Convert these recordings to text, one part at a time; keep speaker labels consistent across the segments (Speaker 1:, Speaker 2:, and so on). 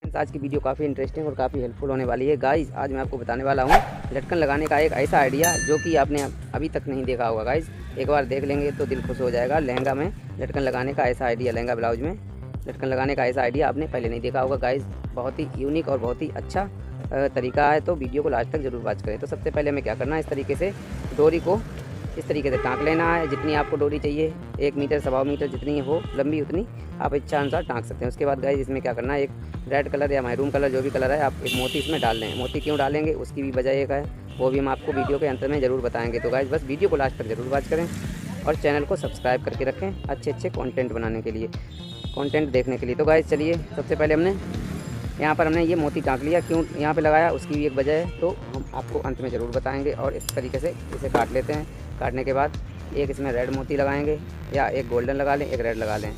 Speaker 1: आज की वीडियो काफ़ी इंटरेस्टिंग और काफ़ी हेल्पफुल होने वाली है गाइस। आज मैं आपको बताने वाला हूँ लटकन लगाने का एक ऐसा आइडिया जो कि आपने अभी तक नहीं देखा होगा गाइस। एक बार देख लेंगे तो दिल खुश हो जाएगा। लहंगा में लटकन लगाने का ऐसा आइडिया, लहंगा ब्लाउज में लटकन लगाने का ऐसा आइडिया आपने पहले नहीं देखा होगा गाइस। बहुत ही यूनिक और बहुत ही अच्छा तरीका है, तो वीडियो को लास्ट तक जरूर वॉच करें। तो सबसे पहले हमें क्या करना है, इस तरीके से डोरी को इस तरीके से टाँक लेना है। जितनी आपको डोरी चाहिए, 1 मीटर 1.25 मीटर जितनी हो लंबी उतनी आप इच्छा अनुसार टाँक सकते हैं। उसके बाद गाइस इसमें क्या करना है, एक रेड कलर या मैरून कलर जो भी कलर है, आप एक मोती इसमें डाल दें। मोती क्यों डालेंगे उसकी भी वजह एक है, वो भी हम आपको वीडियो के अंत में ज़रूर बताएंगे। तो गाइस बस वीडियो को लास्ट तक जरूर वॉच करें और चैनल को सब्सक्राइब करके रखें अच्छे कंटेंट बनाने के लिए, कंटेंट देखने के लिए। तो गाइस चलिए, सबसे पहले हमने यहाँ पर हमने ये मोती टाँक लिया। क्यों यहाँ पे लगाया उसकी भी एक वजह है, तो हम आपको अंत में ज़रूर बताएंगे। और इस तरीके से इसे काट लेते हैं। काटने के बाद एक इसमें रेड मोती लगाएंगे, या एक गोल्डन लगा लें, एक रेड लगा लें।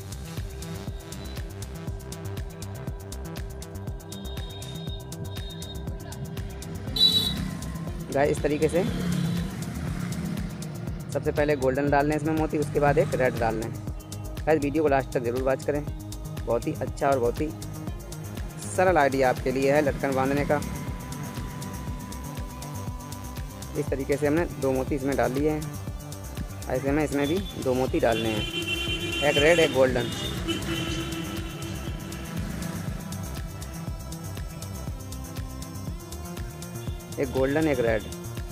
Speaker 1: गाइस इस तरीके से सबसे पहले गोल्डन डाल लें इसमें मोती, उसके बाद एक रेड डाल लें। गाइस वीडियो को लास्ट तक ज़रूर वॉच करें। बहुत ही अच्छा और बहुत ही सरल आइडिया आपके लिए है लटकन बांधने का। इस तरीके से हमने 2 मोती इसमें डाल लिए हैं। ऐसे में इसमें भी 2 मोती डालने हैं, एक रेड एक गोल्डन। एक गोल्डन एक रेड।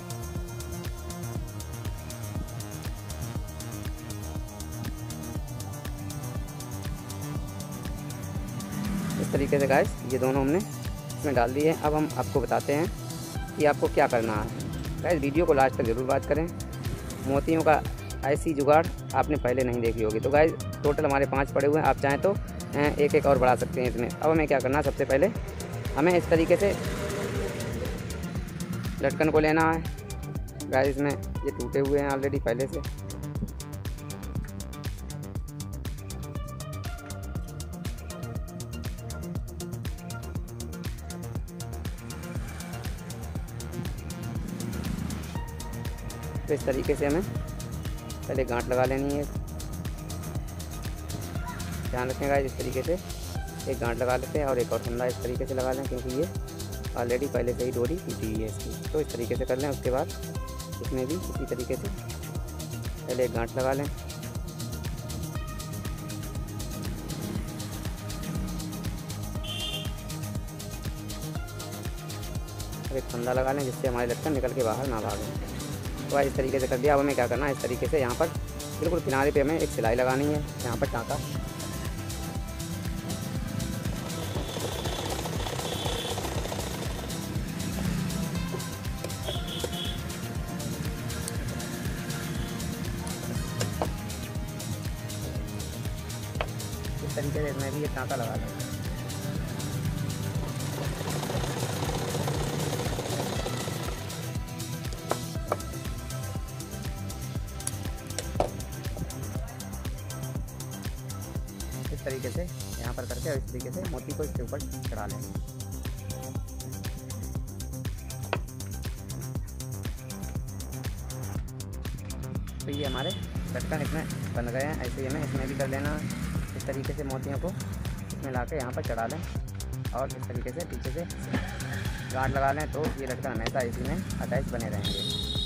Speaker 1: इस तरीके से गाइस ये दोनों हमने इसमें डाल दिए हैं। अब हम आपको बताते हैं कि आपको क्या करना है। गाइस वीडियो को लास्ट तक जरूर बात करें। मोतियों का ऐसी जुगाड़ आपने पहले नहीं देखी होगी। तो गाइस टोटल हमारे 5 पड़े हुए हैं, आप चाहें तो एक और बढ़ा सकते हैं इसमें। अब हमें क्या करना है, सबसे पहले हमें इस तरीके से लटकन को लेना है। गाइस इसमें ये टूटे हुए हैं ऑलरेडी पहले से। तो इस तरीके से हमें पहले गांठ लगा लेनी है। ध्यान रखें गाइस, इस तरीके से एक गांठ लगा लेते हैं और एक और फंदा इस तरीके से लगा लें, क्योंकि ये ऑलरेडी पहले से ही डोरी टूटी हुई है इसकी। तो इस तरीके से कर लें। उसके बाद इसमें भी इसी तरीके से पहले एक गांठ लगा लें। और एक फंदा लगा लें जिससे हमारे लटकन निकल के बाहर ना भागें। तो इस तरीके से कर दिया। अब हमें क्या करना है, इस तरीके से यहाँ पर बिल्कुल किनारे पे हमें एक सिलाई लगानी है। यहाँ पर टाँका इस तरीके से इसमें भी एक टाँका लगा लें। इस तरीके से यहाँ पर करके और इस तरीके से मोती को इसके ऊपर चढ़ा लें। तो ये हमारे लटकन इसमें बन गए हैं। ऐसे ही हमें इसमें भी कर लेना। इस तरीके से मोतियों को इसमें ला के यहाँ पर चढ़ा लें और इस तरीके से पीछे से गांठ लगा लें, तो ये लटकन हमेशा इसी में अटैच बने रहेंगे।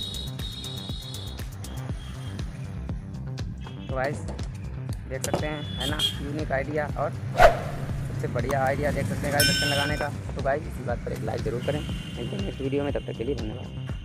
Speaker 1: तो गाइस देख सकते हैं, है ना, यूनिक आइडिया और सबसे बढ़िया आइडिया देख सकते हैं गाइस लटकन लगाने का। तो गाइस इसी बात पर एक लाइक ज़रूर करें। नेक्स्ट वीडियो में, तब तक के लिए धन्यवाद।